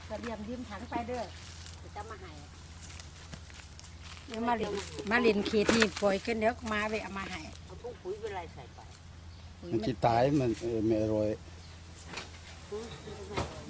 กระเบียมยืมถังไปเด้อจะมาให้มาเล่นเขตนี่ปล่อยกันเดี๋ยวมาไปเอามาให้เอาพวกปุ๋ยเป็นไรใส่ไปมันจะตายมันไม่อร่อย